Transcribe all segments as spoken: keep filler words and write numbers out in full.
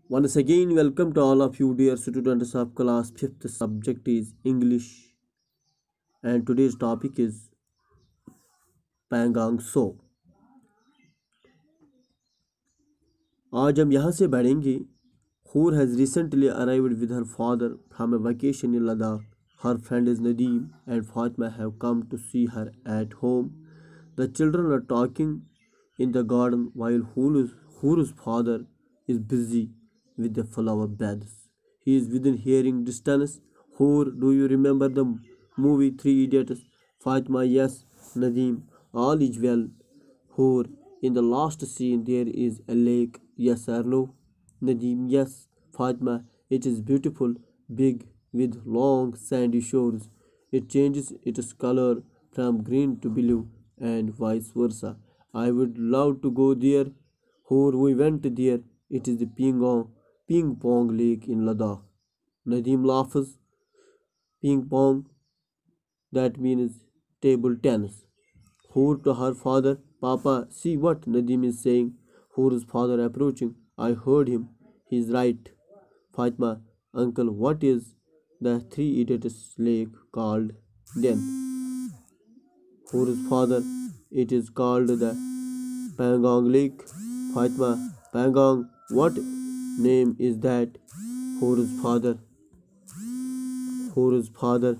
Once again, welcome to all of you, dear students of class fifth. Subject is English, and today's topic is पैंगांग सो। आज हम यहाँ से बढ़ेंगे। Hoor has recently arrived with her father from a vacation in Ladakh. Her friend is Nadeem and Fatima have come to see her at home. The children are talking in the garden while Hoor's, Hoor's father is busy with the flower beds. He is within hearing distance. Hoor, do you remember the movie Three Idiots? Fatima, yes. Nadeem, all is well. Hoor, in the last scene there is a lake, yes or no? Nadeem, yes. Fatima, it is beautiful, big, with long sandy shores. It changes its color from green to blue and vice versa. I would love to go there. Hoor, we went there. It is the Pingong, Ping Pong Lake in Ladakh. Nadeem laughs. Ping Pong, that means table tennis. Hoor to her father, Papa, see what Nadeem is saying. Hoor's father approaching. I heard him. He is right. Fatima, uncle, what is the Three Idiots lake called then? Hoor's father, it is called the Pangong Lake. Fatima, Pangong, what name is that? Hoor's father, Hoor's father,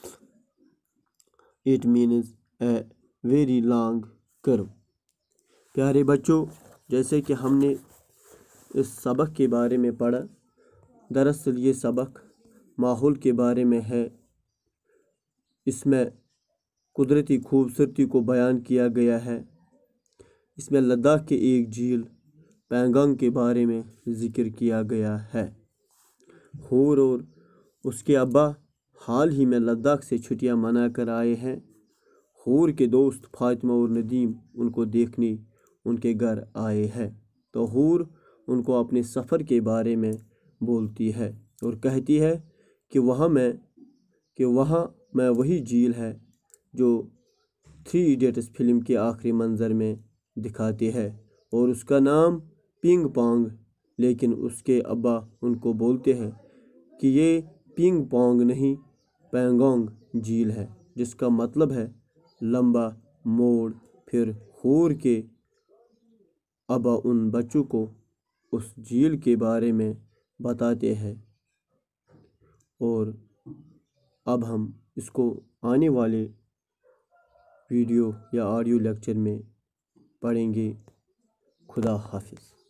it means a very long curve. प्यारे बच्चों, जैसे कि हमने इस सबक के बारे में पढ़ा, दरअसल ये सबक माहौल के बारे में है। इसमें कुदरती खूबसूरती को बयान किया गया है। इसमें लद्दाख के एक झील पैंगोंग के बारे में ज़िक्र किया गया है। होर और उसके अब्बा हाल ही में लद्दाख से छुट्टियां मना कर आए हैं। होर के दोस्त फातिमा और नदीम उनको देखने उनके घर आए हैं। तो होर उनको अपने सफ़र के बारे में बोलती है और कहती है कि वहाँ में कि वहाँ में वही झील है जो थ्री इडियट्स फिल्म के आखिरी मंज़र में दिखाती है और उसका नाम पिंग पोंग, लेकिन उसके अब्बा उनको बोलते हैं कि ये पिंग पोंग नहीं पैंगोंग झील है, जिसका मतलब है लंबा मोड़। फिर होर के अब्बा उन बच्चों को उस झील के बारे में बताते हैं और अब हम इसको आने वाले वीडियो या ऑडियो लेक्चर में पढ़ेंगे। खुदा हाफिज़।